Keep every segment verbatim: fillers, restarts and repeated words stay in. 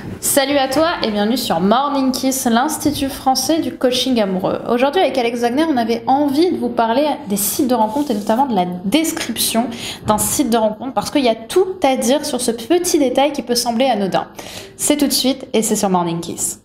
Salut à toi et bienvenue sur Morning Kiss, l'Institut français du coaching amoureux. Aujourd'hui avec Alex Wagner, on avait envie de vous parler des sites de rencontres et notamment de la description d'un site de rencontre parce qu'il y a tout à dire sur ce petit détail qui peut sembler anodin. C'est tout de suite et c'est sur Morning Kiss.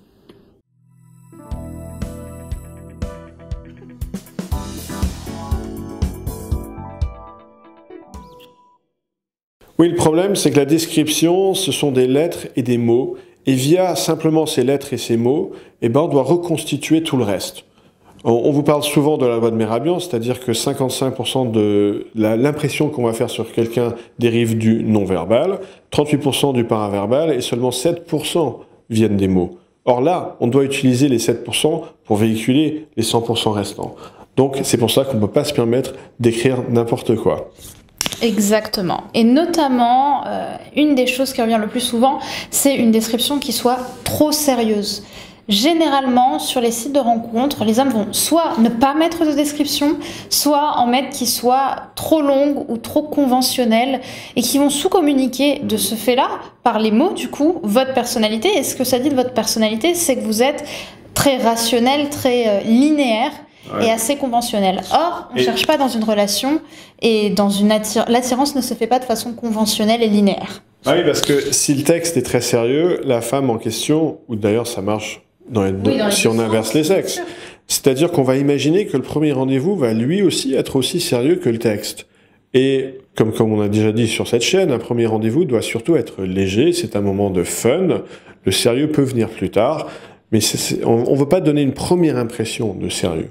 Oui, le problème, c'est que la description, ce sont des lettres et des mots. Et via simplement ces lettres et ces mots, eh ben, on doit reconstituer tout le reste. On, on vous parle souvent de la loi de Mehrabian, c'est-à-dire que cinquante-cinq pour cent de l'impression qu'on va faire sur quelqu'un dérive du non-verbal, trente-huit pour cent du paraverbal et seulement sept pour cent viennent des mots. Or là, on doit utiliser les sept pour cent pour véhiculer les cent pour cent restants. Donc c'est pour ça qu'on ne peut pas se permettre d'écrire n'importe quoi. Exactement. Et notamment, euh, une des choses qui revient le plus souvent, c'est une description qui soit trop sérieuse. Généralement, sur les sites de rencontres, les hommes vont soit ne pas mettre de description, soit en mettre qui soit trop longue ou trop conventionnelle et qui vont sous-communiquer de ce fait-là, par les mots, du coup, votre personnalité. Et ce que ça dit de votre personnalité, c'est que vous êtes très rationnel, très euh, linéaire, ouais, et assez conventionnel. Or, on ne cherche pas dans une relation et dans une attir... l'attirance ne se fait pas de façon conventionnelle et linéaire. Ah oui, parce que si le texte est très sérieux, la femme en question, ou d'ailleurs ça marche dans les deux, oui, dans les si on inverse les sexes, c'est-à-dire qu'on va imaginer que le premier rendez-vous va lui aussi être aussi sérieux que le texte. Et comme, comme on a déjà dit sur cette chaîne, un premier rendez-vous doit surtout être léger, c'est un moment de fun, le sérieux peut venir plus tard, mais c'est, c'est, on ne veut pas donner une première impression de sérieux.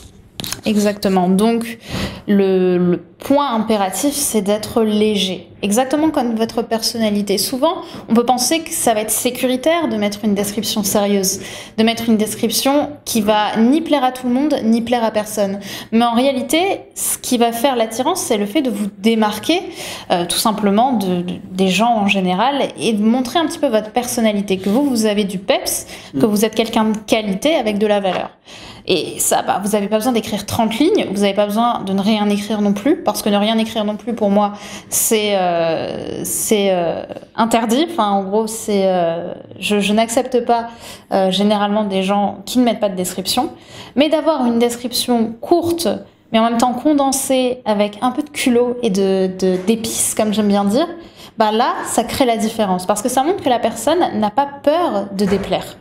Exactement. Donc, le, le point impératif, c'est d'être léger. Exactement comme votre personnalité. Souvent, on peut penser que ça va être sécuritaire de mettre une description sérieuse, de mettre une description qui va ni plaire à tout le monde, ni plaire à personne. Mais en réalité, ce qui va faire l'attirance, c'est le fait de vous démarquer, euh, tout simplement, de, de, des gens en général, et de montrer un petit peu votre personnalité, que vous, vous avez du peps, que vous êtes quelqu'un de qualité avec de la valeur. Et ça, bah, vous n'avez pas besoin d'écrire trente lignes, vous n'avez pas besoin de ne rien écrire non plus, parce que ne rien écrire non plus, pour moi, c'est euh, c'est euh, interdit. Enfin, en gros, c'est euh, je, je n'accepte pas euh, généralement des gens qui ne mettent pas de description. Mais d'avoir une description courte, mais en même temps condensée, avec un peu de culot et de, de, d'épices, comme j'aime bien dire, bah là, ça crée la différence, parce que ça montre que la personne n'a pas peur de déplaire.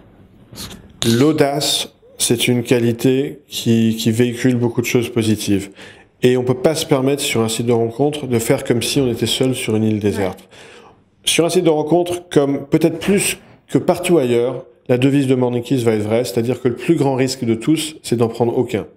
L'audace, c'est une qualité qui, qui véhicule beaucoup de choses positives. Et on ne peut pas se permettre sur un site de rencontre de faire comme si on était seul sur une île déserte. Ouais. Sur un site de rencontre, comme peut-être plus que partout ailleurs, la devise de Morning Kiss va être vraie, c'est-à-dire que le plus grand risque de tous, c'est d'en prendre aucun.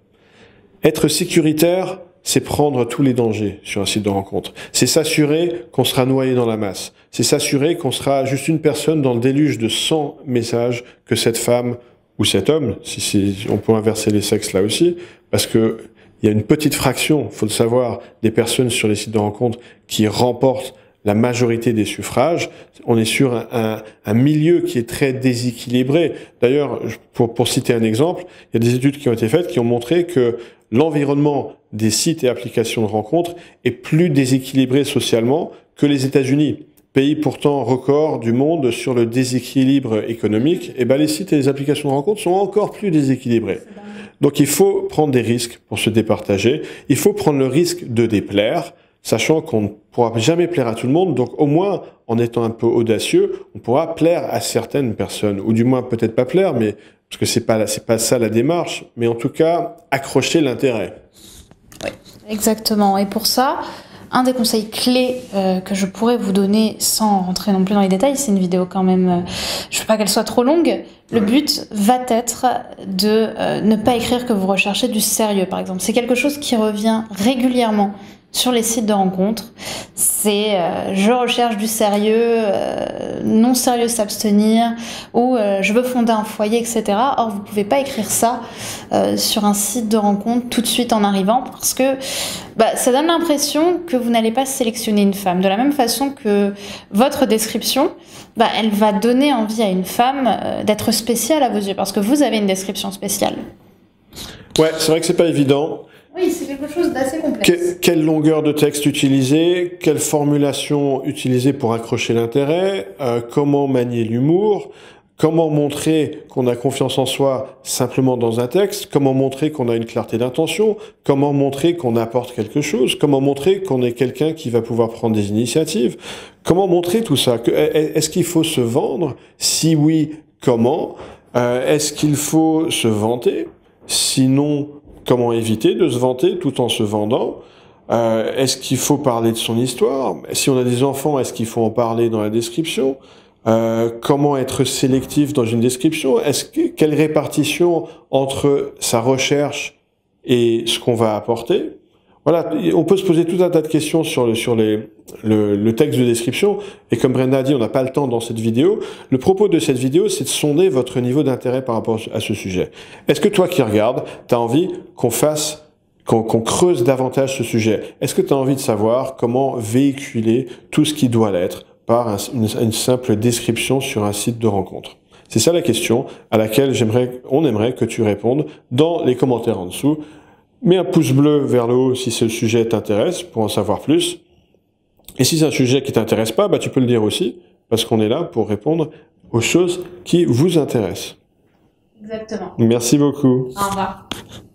Être sécuritaire, c'est prendre tous les dangers sur un site de rencontre. C'est s'assurer qu'on sera noyé dans la masse. C'est s'assurer qu'on sera juste une personne dans le déluge de cent messages que cette femme ou cet homme, si, si on peut inverser les sexes là aussi, parce que il y a une petite fraction, faut le savoir, des personnes sur les sites de rencontres qui remportent la majorité des suffrages. On est sur un, un, un milieu qui est très déséquilibré. D'ailleurs, pour, pour citer un exemple, il y a des études qui ont été faites qui ont montré que l'environnement des sites et applications de rencontres est plus déséquilibré socialement que les États-Unis. Pays pourtant record du monde sur le déséquilibre économique, et ben les sites et les applications de rencontres sont encore plus déséquilibrés. Donc il faut prendre des risques pour se départager, il faut prendre le risque de déplaire, sachant qu'on ne pourra jamais plaire à tout le monde, donc au moins en étant un peu audacieux, on pourra plaire à certaines personnes, ou du moins peut-être pas plaire, mais parce que c'est pas c'est pas ça la démarche, mais en tout cas accrocher l'intérêt. Oui, exactement. Et pour ça, un des conseils clés euh, que je pourrais vous donner sans rentrer non plus dans les détails, c'est une vidéo quand même, euh, je veux pas qu'elle soit trop longue, le but va être de euh, ne pas écrire que vous recherchez du sérieux par exemple. C'est quelque chose qui revient régulièrement sur les sites de rencontres, c'est euh, je recherche du sérieux, euh, non sérieux s'abstenir, ou euh, je veux fonder un foyer, et cetera. Or, vous pouvez pas écrire ça euh, sur un site de rencontre tout de suite en arrivant, parce que bah, ça donne l'impression que vous n'allez pas sélectionner une femme. De la même façon que votre description, bah, elle va donner envie à une femme euh, d'être spéciale à vos yeux, parce que vous avez une description spéciale. Ouais, c'est vrai que c'est pas évident. Oui, c'est quelque chose d'assez complexe. Que, quelle longueur de texte utiliser, quelle formulation utiliser pour accrocher l'intérêt, euh, comment manier l'humour, comment montrer qu'on a confiance en soi simplement dans un texte, comment montrer qu'on a une clarté d'intention, comment montrer qu'on apporte quelque chose, comment montrer qu'on est quelqu'un qui va pouvoir prendre des initiatives, comment montrer tout ça. Est-ce qu'il faut se vendre? Si oui, comment? euh, Est-ce qu'il faut se vanter? Sinon, comment éviter de se vanter tout en se vendant? euh, Est-ce qu'il faut parler de son histoire? Si on a des enfants, est-ce qu'il faut en parler dans la description? euh, Comment être sélectif dans une description? Est-ce que, quelle répartition entre sa recherche et ce qu'on va apporter? Voilà, on peut se poser tout un tas de questions sur le, sur les, le, le texte de description. Et comme Brenda a dit, on n'a pas le temps dans cette vidéo. Le propos de cette vidéo, c'est de sonder votre niveau d'intérêt par rapport à ce sujet. Est-ce que toi qui regardes, tu as envie qu'on fasse, qu'on qu'on creuse davantage ce sujet? Est-ce que tu as envie de savoir comment véhiculer tout ce qui doit l'être par un, une, une simple description sur un site de rencontre? C'est ça la question à laquelle j'aimerais, on aimerait que tu répondes dans les commentaires en dessous. Mets un pouce bleu vers le haut si ce sujet t'intéresse pour en savoir plus. Et si c'est un sujet qui t'intéresse pas, bah tu peux le dire aussi, parce qu'on est là pour répondre aux choses qui vous intéressent. Exactement. Merci beaucoup. Au revoir.